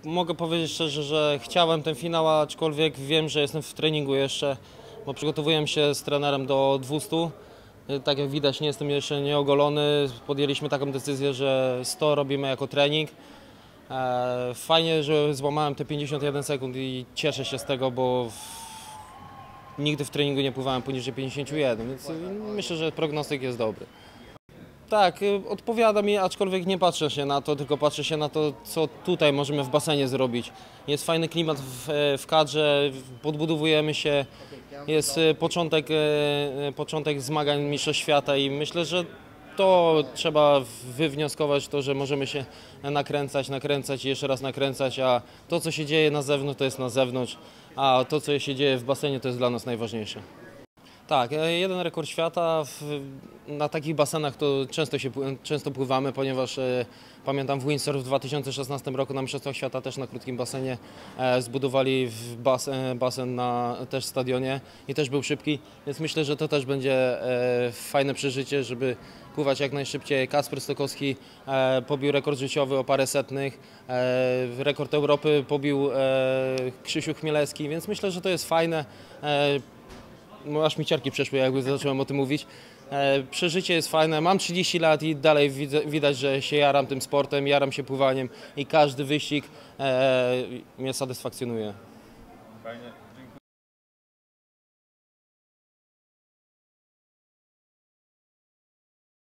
mogę powiedzieć szczerze, że chciałem ten finał, aczkolwiek wiem, że jestem w treningu jeszcze, bo przygotowuję się z trenerem do 200. Tak jak widać, nie jestem jeszcze nieogolony. Podjęliśmy taką decyzję, że 100 robimy jako trening. Fajnie, że złamałem te 51 sekund i cieszę się z tego, bo nigdy w treningu nie pływałem poniżej 51, więc myślę, że prognostyk jest dobry. Tak, odpowiada mi, aczkolwiek nie patrzę się na to, tylko patrzę się na to, co tutaj możemy w basenie zrobić. Jest fajny klimat w kadrze, podbudowujemy się, jest początek zmagań Mistrzostw Świata i myślę, że to trzeba wywnioskować, to, że możemy się nakręcać i jeszcze raz nakręcać, a to, co się dzieje na zewnątrz, to jest na zewnątrz, a to, co się dzieje w basenie, to jest dla nas najważniejsze. Tak, jeden rekord świata. Na takich basenach to często pływamy, ponieważ pamiętam w Windsor w 2016 roku na Mistrzostwach Świata też na krótkim basenie zbudowali basen na też stadionie i też był szybki, więc myślę, że to też będzie fajne przeżycie, żeby pływać jak najszybciej. Kacper Stokowski pobił rekord życiowy o parę setnych, rekord Europy pobił Krzysiu Chmielewski, więc myślę, że to jest fajne. Aż mi ciarki przeszły, jakby zacząłem o tym mówić. Przeżycie jest fajne, mam 30 lat i dalej widać, że się jaram tym sportem, jaram się pływaniem i każdy wyścig mnie satysfakcjonuje. Fajnie.